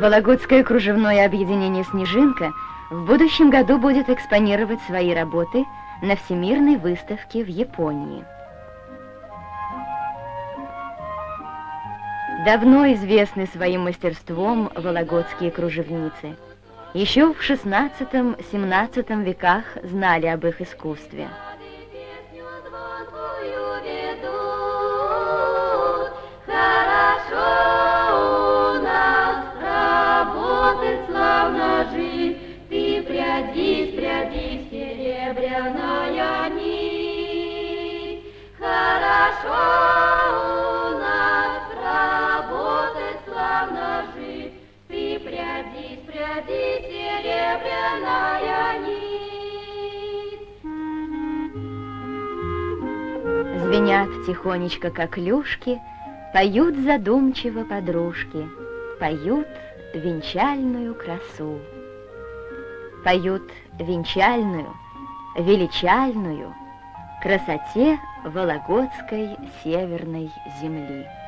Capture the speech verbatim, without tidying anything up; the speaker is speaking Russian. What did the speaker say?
Вологодское кружевное объединение «Снежинка» в будущем году будет экспонировать свои работы на Всемирной выставке в Японии. Давно известны своим мастерством вологодские кружевницы. Еще в шестнадцатом-семнадцатом веках знали об их искусстве. Славно жить, ты пряди, пряди, серебряная нить. Хорошо у нас работать, славно жить, ты пряди, пряди, серебряная нить. Звенят тихонечко коклюшки, поют задумчиво подружки, поют венчальную красу. Поют венчальную, величальную красоте вологодской северной земли.